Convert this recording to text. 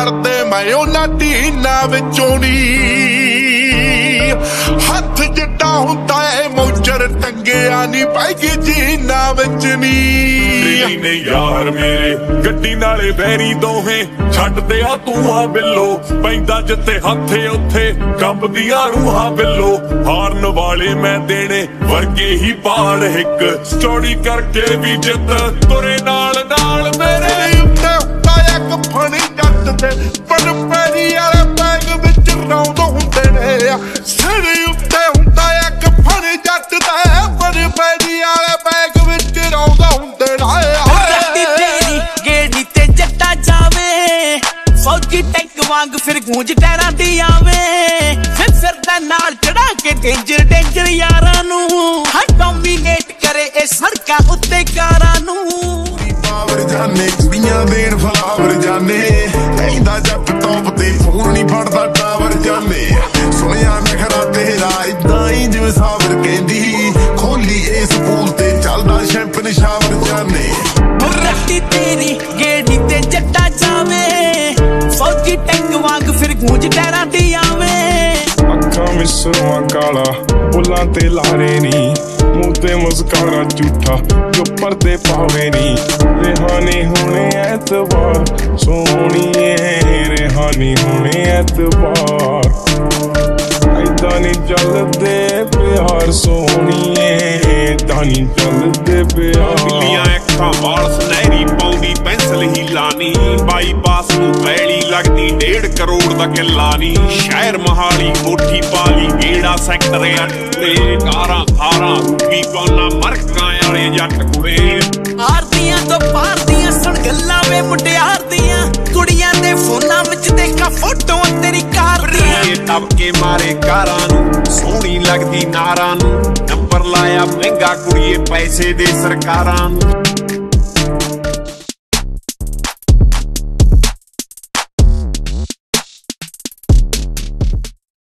मारदे मैं उन्हां दीनां विचों नी। हथ जिड्डा हुंदा है मोचर टंगिया नी पैगी जीनां विच नी। ने यार मेरे गड्डी नाले बैरी दोहे छड्डदे आ तूं आ बिल्लो पैंदा जिथे हथे उत्थे कंबदियां रूहां बिल्लो। हारन वाले मैं देने वर्गे ही पाल हिक चौड़ी करके भी जित तुरे नाल नाल मेरे उत्ते हुंदा इक फणी जट दे पर पैरी वाले बैग विच रौंद हुंदे ने। सिर उत्ते हुंदा इक फणी जट दे पर पैरी वाले बैग विच रौंद हुंदे ने। फौजी टैंक वांग फिर गूंज टैरां दी आवे फिर दा नाल चढ़ा के डेंजर डेंजर यारां नू हर डोमिनेट करे ए सड़कां उत्ते कारां नू। पावर जाने कुड़ियां देन फलावर जाने कहंदा जट टॉप ते फोन नहीं फड़दा टावर जाने। सुनिया नखरा तेरा इदां ही जिवें सावर कहंदी खोली इस पूल ते चलदा शैंपन शावर जाने। रट्टी तेरी गेड़ी ते जट्टा जावे फौजी टैंक वांग फिर गूंज टैरां दी आवे। अखां मिसरवा काला बुल्लां ते लारे नी मुंह ते मुस्कारा झूठा जो पर्दे पावे नी। रेहानी होने ऐतबार सोहणीए रेहानी होने ऐतबार ऐदां नी चलदे प्यार सोहणीए ऐदां नी चलदे प्यार। बिल्लियां अखां वाल सुनहरी पाउंदी पेंसिल ही लानी बाईपास नूं पैली लगदी 1.5 करोड़ दा किल्ला नी। शहर मोहाली कोठी पाली गेड़ा सैक्टर 8 ते कारां थारां रूपी कोना मरकां वाले जट कुड़े। आरदियां तो पार दियां सुन गल्लां वे मुटियार दियां कुड़ियां दे फोनां विच देखा फोटो तेरी कार दियां। तब के मारे कारां नूं सोहणी लगदी नारां नूं नंबर लाया महंगा कुड़िए पैसे दे सरकारां नूं।